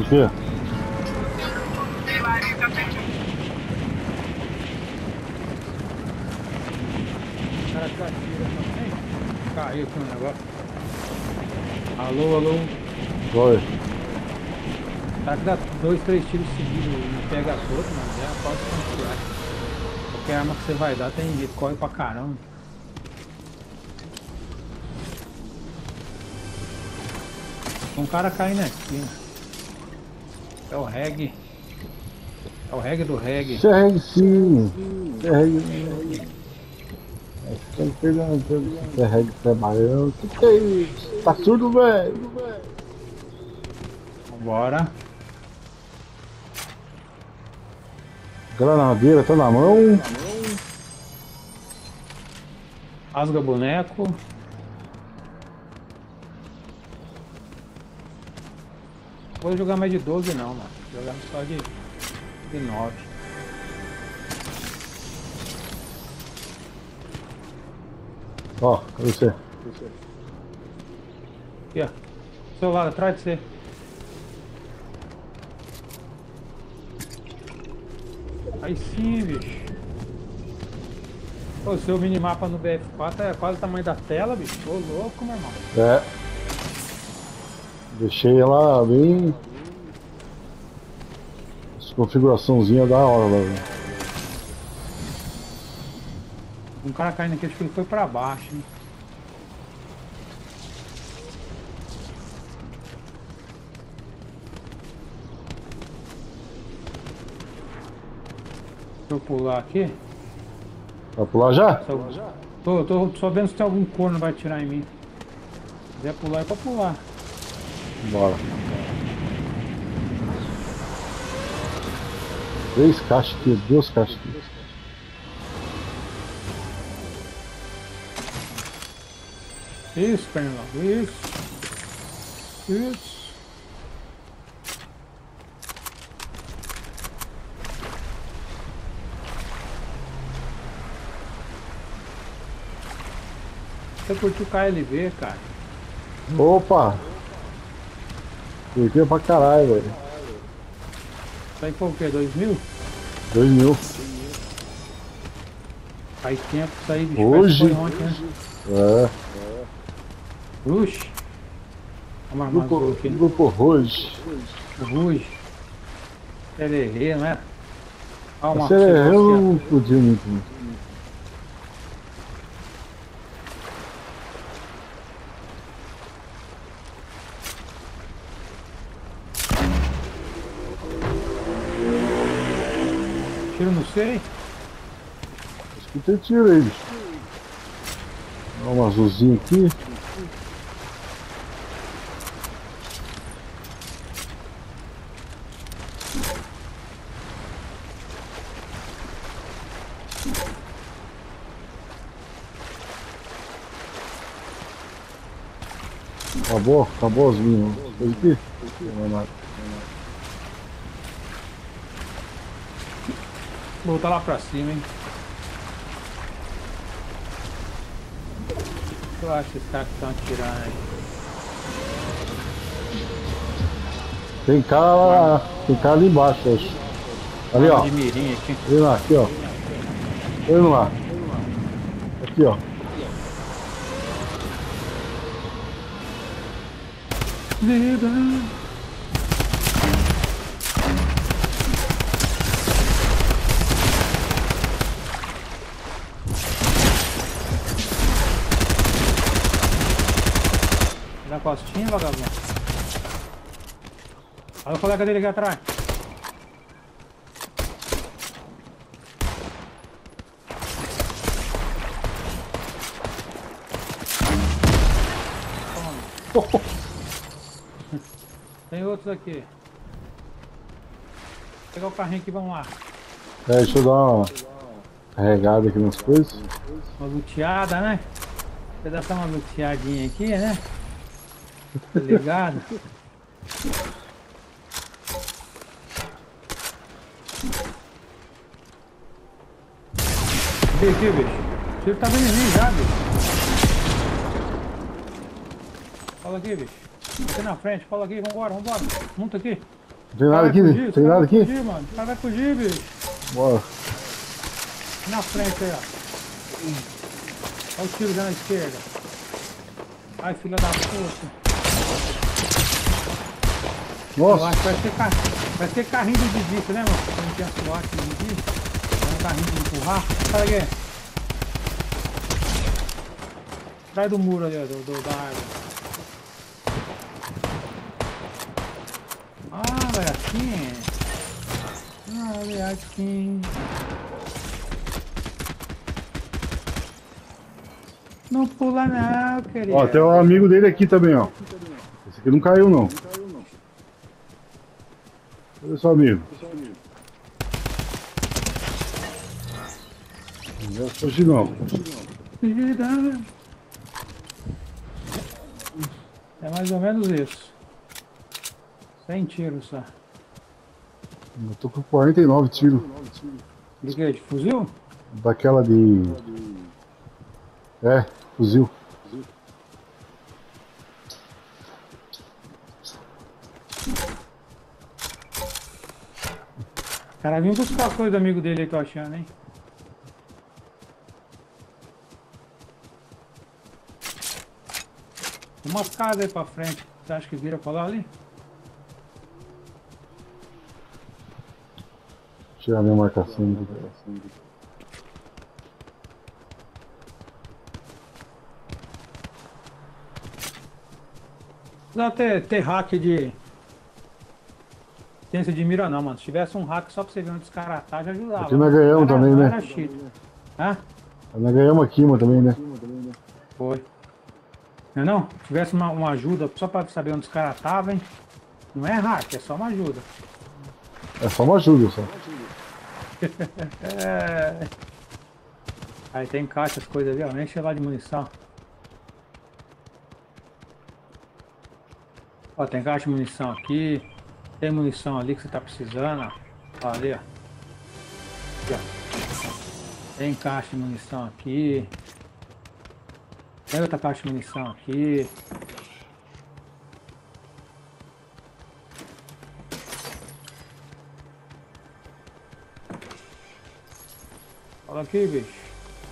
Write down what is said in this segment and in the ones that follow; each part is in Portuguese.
O quê? O cara que atira também. Caiu aqui um negócio. Alô, alô. Oi. O cara que dá 2, 3 tiros seguidos e não pega todo, mano. Já pode confiar. Qualquer arma que você vai dar tem jeito, corre pra caramba. Um cara caindo aqui, né? É o reggae. É o reggae do reggae. Isso é reggae sim. Isso é reggae. Você tá pegando se é reggae trabalhando. O que é isso? Tá surdo, velho? Vambora. Granadeira tá na mão. Rasga boneco. Vou jogar mais de 12 não, mano. Vou jogar só de 9. Ó, cadê você? Aqui, ó. Celular atrás de você. Aí sim, bicho. O seu minimapa no BF4 é quase o tamanho da tela, bicho. Ô, louco, meu irmão. É. Deixei ela bem. Essa configuraçãozinha da hora, velho. Um cara caindo aqui, acho que ele foi pra baixo, hein? Deixa eu pular aqui. Vai pular já? Tô só vendo se tem algum corno que vai atirar em mim. Se quiser pular, é pra pular. Bora. 3 caixas aqui, 2 caixas aqui. Isso, Pernilão. Isso. Isso. Você curtiu o KLV, cara? Opa! Curtiu pra caralho, velho. Isso aí foi o quê? 2000? 2000. Faz tempo isso aí, bicho. Hoje? Foi ontem, né? É. Rush. Vamos armar azul aqui. Grupo Rouge. Rush. Tererê, não é? Olha uma Você eu não podia muito. Tiro não sei. Acho que tem tiro aí, bicho. Dá um azulzinho aqui. Acabou as minhas. Coisa aqui? Não é nada. Vou voltar lá pra cima, hein? Eu acho que esses caras que estão atirando aí. Tem cara ali embaixo, acho. Ali, ó. De mirinha aqui. Vem lá, aqui, ó. Vem lá. Aqui, ó. Vida. Da costinha, vagabundo. Olha o colega dele aqui atrás. Toma. Tem outros aqui. Vou pegar o carrinho aqui, vamos lá. É, deixa eu dar uma carregada aqui nas coisas. Uma luteada, né? Você dá só uma luteadinha aqui, né? Tá ligado? Vem aqui, bicho. O tiro tá vindo em mim já, bicho. Fala aqui, bicho. Aqui na frente, fala aqui, vambora. Monta aqui. Não tem nada aqui, fugir, tem nada aqui? Vai fugir, mano. O cara vai fugir, bicho. Bora. Na frente aí, ó. Olha o tiro já na esquerda. Ai, filha da puta. Eu Nossa, acho que vai ser carrinho de desvista, né, mano? Não tinha SWAT de desvista. É um carrinho de empurrar. Sai aqui. Atrás do muro ali, ó, da árvore. Ah, vai assim. Ah, vai assim. Não pula não, querido. ó, tem um amigo dele aqui também, ó. Esse aqui não caiu, não. Cadê seu amigo? Não vai fugir, não. Gira. É mais ou menos isso. 100 tiros só. Eu tô com 49 tiros. De quê? De fuzil? Daquela de... É, fuzil. O cara vinha buscar a coisa do amigo dele aí, tô achando, hein? Tem umas casas aí pra frente. Você acha que vira pra lá ali? Tirar minha marcação aqui. Não precisa ter hack de ciência de mira não, mano. Se tivesse um hack só pra você ver onde os caras tá, já ajudava. Aqui nós ganhamos também, né? Era cheat. Hã? Nós ganhamos aqui, mas também, né? Foi. Não, é não? Se tivesse uma ajuda só pra saber onde os caras estavam, hein? Não é hack, é só uma ajuda. É só uma ajuda, só. É. Aí tem caixa, as coisas ali, ó. Enche lá de munição. Ó, tem caixa de munição aqui. Tem munição ali que você tá precisando, ó. Ó, ali, ó. Aqui, ó. Tem caixa de munição aqui. Tem outra caixa de munição aqui. Olha aqui, bicho.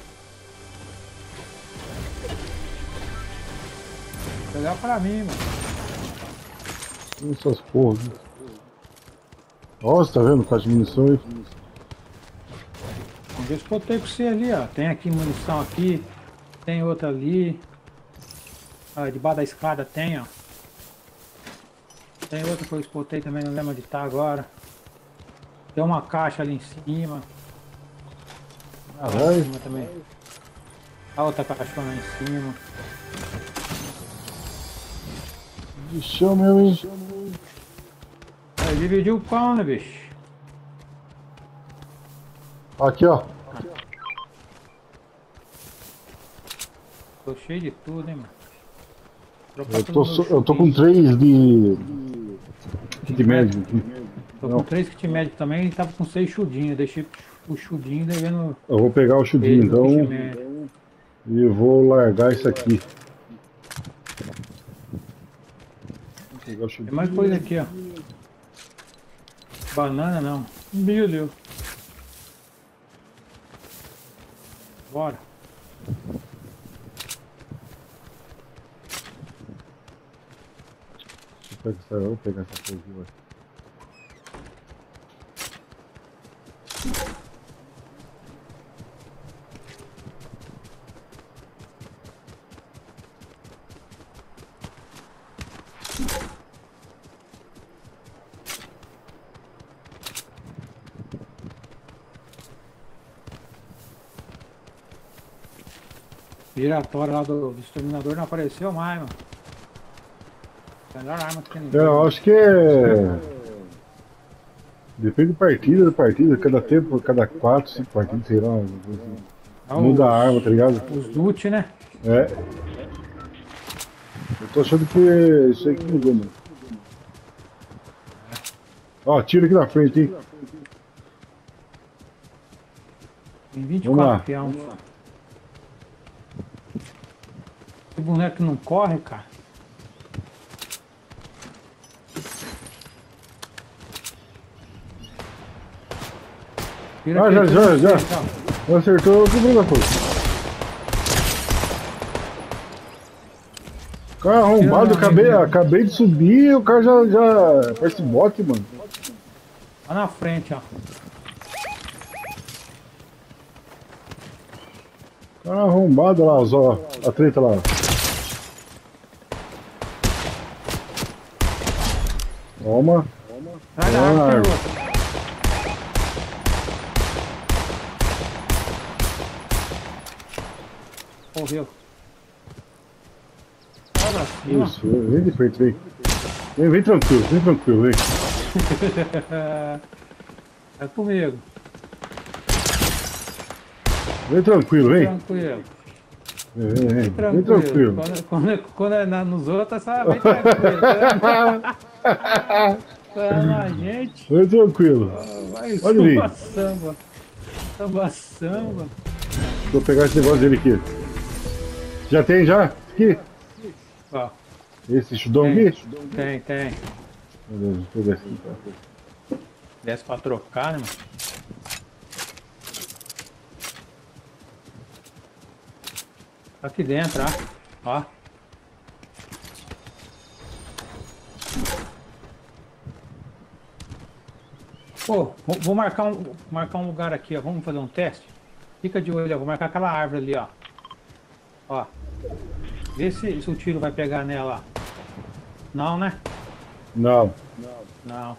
Pegar pra mim, mano. Essas porras. Né? Nossa, tá vendo? Caixa de munição aí. Vamos ver se eu botei pra você ali, ó. Tem aqui munição aqui. Tem outra ali. Ó, debaixo da escada tem, ó. Tem outra que eu espotei também, não lembro onde tá agora. Tem uma caixa ali em cima. Lá em cima também. A outra caixona em cima. Bichão meu, hein? Aí dividiu o pão, né, bicho? Aqui, ó. Tô cheio de tudo, hein, mano. Eu tô com 3 de kit médico aqui. Tô com 3 kit médico também e tava com 6 chudinhos. Deixei o chudinho devendo. Eu vou pegar o chudinho, então. E eu vou largar isso aqui. Vou pegar o chudinho. Tem mais coisa aqui, ó. Banana não. Milho. Bora. Vou pegar essa coisa aqui, vai. Giratória lá do exterminador não apareceu mais, mano. Melhor arma que tem. Eu acho que é. Depende de partida, cada tempo, cada 4, 5 partidas, sei lá. Muda a arma, tá ligado? Os loot, né? É. Eu tô achando que isso aí que mudou, mano. Ó, tira aqui na frente, hein? Tem Vamos lá. 24 peão. Esse boneco não corre, cara. Tira Ah, aqui, já, tira já, você, já. então. Acertou o que da fogo. Cara arrombado, Tira meu amigo. acabei de subir e o cara já parece bot, mano. Lá na frente, ó. Cara arrombado lá, ó, a treta lá. Toma. Sai da árvore, tem árvore. outro. Morreu. Vai pra cima. Isso, vem de frente, vem. Vem tranquilo, vem. É comigo. Vem tranquilo, vem. Tranquilo. Vem Tranquilo. tranquilo. Quando é nos outros, é bem tranquilo. Quando na gente, Vem tranquilo. vai Pode vir. samba samba. Samba samba. Vou pegar esse negócio dele aqui. Já tem já? Aqui? Ó, Esse chudão tem, aqui? tem. Beleza, deixa eu pegar esse aqui, tá? Desce pra trocar, né, mano? Tá aqui dentro, ó. Pô, vou marcar um lugar aqui, ó. Vamos fazer um teste? Fica de olho, ó. Vou marcar aquela árvore ali, ó. Ó. Vê se o tiro vai pegar nela. Não, né? Não. Não.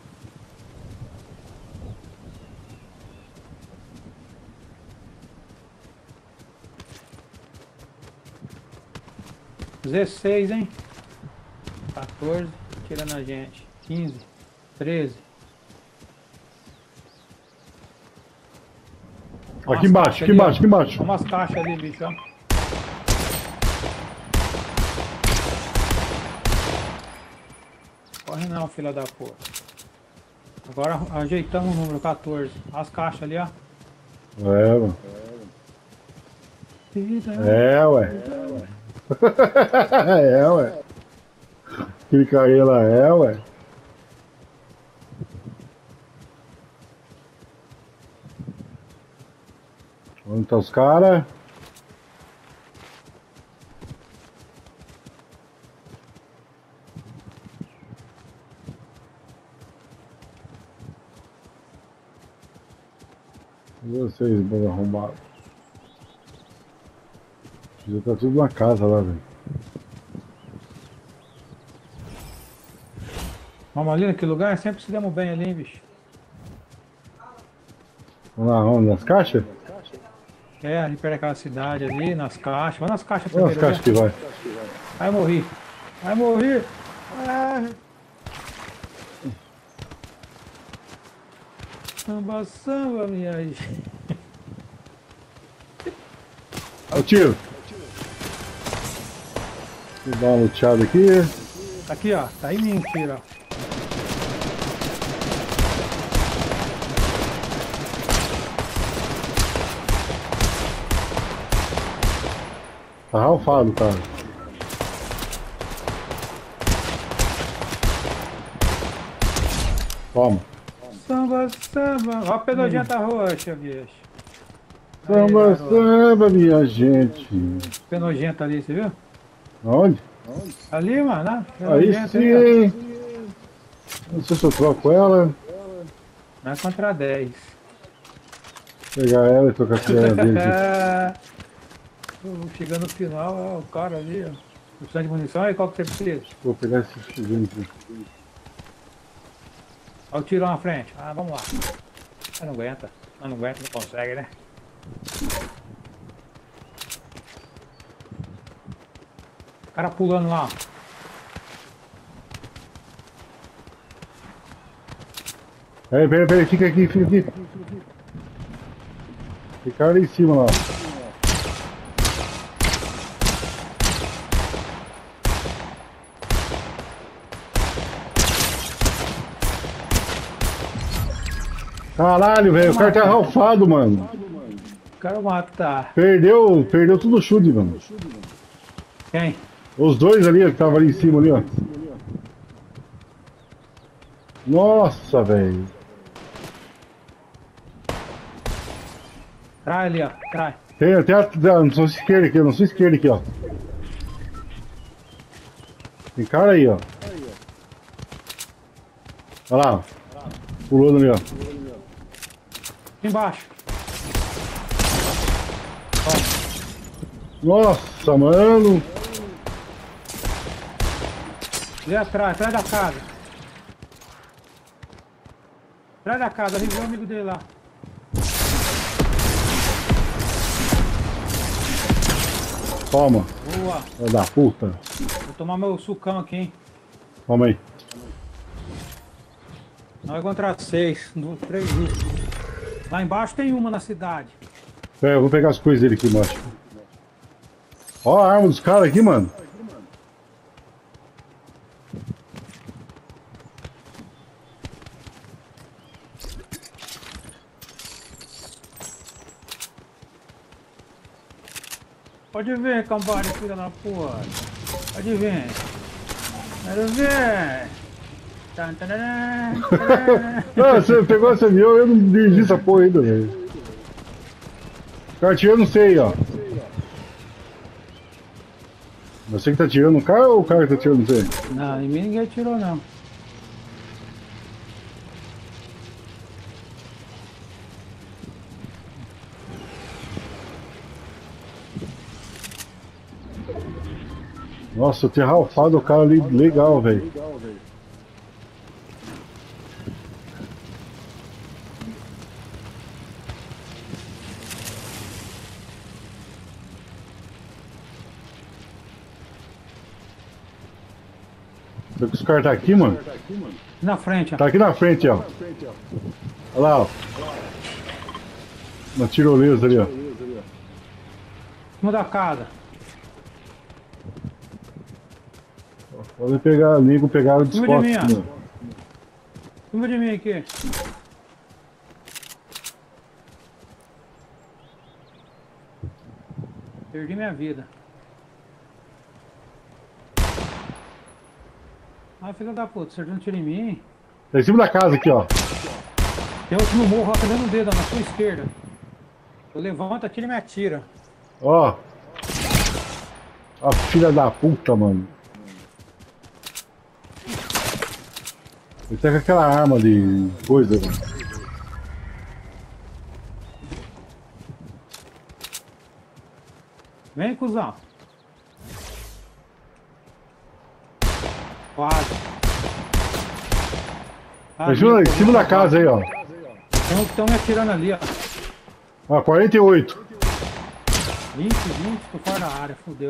Dezesseis, hein? 14, tirando a gente. 15, 13. Aqui embaixo, aqui embaixo, aqui embaixo. Olha umas caixas ali, bicho, ó. Corre não, filha da porra. Agora ajeitamos o número 14. As caixas ali, ó. É, mano. É, ué. É, ué. Clica aí lá, é, ué. Onde tá os caras? Vocês, bando arrombado. Já tá tudo na casa lá, velho. Vamos ali naquele lugar, sempre se demos bem ali, hein, bicho. Vamos lá, onde? Nas caixas? É, ali perto daquela cidade ali, nas caixas. Vai nas caixas Olha as primeiro, caixas que vai. Vai morrer. Vai morrer. Ah. Samba, samba, minha gente. Olha o tiro. Vou dar uma luteada aqui. Aqui, ó. Tá em mim, tira, ó. Tá ralfado, cara. Toma. Samba, samba. Ó a penojenta roxa, bicho. Aí, Samba, garoto. samba, minha gente. Penojenta ali, você viu? Onde? Ali, mano. Né? Aí Penojenta ali, sim. Não sei se eu troco ela. ó. Não é contra 10. Pegar ela e trocar a criança dele. Chegando no final, ó, o cara ali, ó. Precisa de munição, aí qual que você precisa? Vou pegar esse fuzilinho aqui. Olha o tiro lá na frente. Ah, vamos lá. Não aguenta. Não aguenta, não consegue, né? O cara pulando lá. Peraí, fica aqui. Fica ali em cima lá. Caralho, velho, o cara tá ralfado, mano. O cara matar. Perdeu tudo o chute, mano. Quem? Os dois ali, que estavam ali em cima ali, ó. Nossa, velho. Trai ali, ó. Trai. Tem até não sou esquerda aqui, eu não sou esquerda aqui, ó. Tem cara aí, ó. Olha lá, ó. Pulando ali, ó. Embaixo. Nossa, mano. Ali atrás, atrás da casa. Atrás da casa, ali viu o amigo dele lá. Toma, Boa. filha da puta. Vou tomar meu sucão aqui, hein. Toma aí. Nós contra 6, 3 grupos. Lá embaixo tem uma na cidade. Pera, eu vou pegar as coisas dele aqui embaixo. Ó a arma dos caras aqui, mano. Pode ver, cambada, filha da porra. Pode ver. Quero ver. Tan, tarará, tarará. Ah, você pegou esse avião, eu não dirigi essa porra ainda, velho. O cara atirando, não sei, ó. Você que tá atirando o cara ou o cara que tá atirando você? Não, em mim ninguém atirou, não. Nossa, eu tinha ralfado o cara ali legal, velho. Será que os caras tá aqui, mano? Na frente, ó. Tá aqui na frente, ó. Olha lá, ó. Na tirolesa ali, ó. Em cima da casa. Pode pegar, nego pegaram o Em cima de descote, mim, ó. mano. Em cima de mim aqui. Perdi minha vida. Ah, filha da puta, você não tira em mim. Tá em cima da casa aqui, ó. Tem outro no morro, ó, tá dando o dedo, ó, na sua esquerda. Eu levanto, atira e me atira. Ó. A filha da puta, mano. Ele tá com aquela arma de coisa, mano. Vem, cuzão. Quase. Ajuda em cima da casa aí, ó. Tem um que estão me atirando ali, ó. Ó, 48. 20, tô fora da área, fodeu.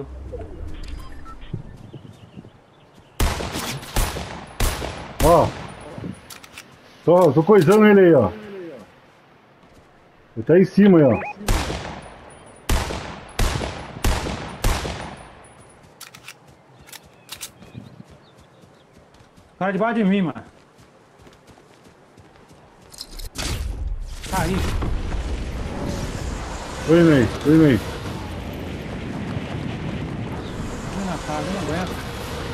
Ó. Tô coisando ele aí, ó. Ele tá aí em cima aí, ó. Cara debaixo de mim, mano. Caí. Oi, Ney. Oi, Ney. Fui na casa, eu não aguento.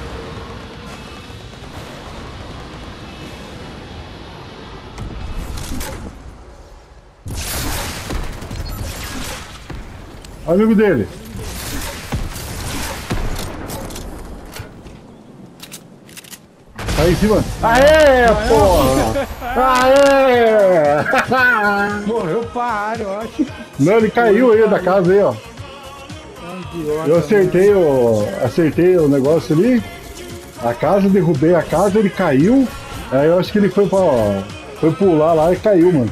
Amigo dele. Tá aí em cima. Aê, porra! Aê! Morreu para área, eu acho. Não, ele caiu aí da casa aí, ó. Eu acertei o negócio ali. A casa, derrubei a casa, ele caiu. Aí eu acho que ele foi pular lá e caiu, mano.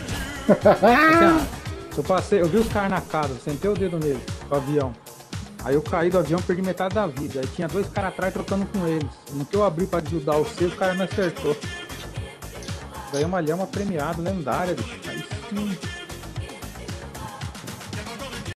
Eu vi os caras na casa, sentei o dedo nele, do avião. Aí eu caí do avião, perdi metade da vida. Aí tinha dois caras atrás trocando com eles. No que eu abri pra ajudar o seu, o cara me acertou. Ganhei uma lhama premiada, lendária, bicho. Aí sim.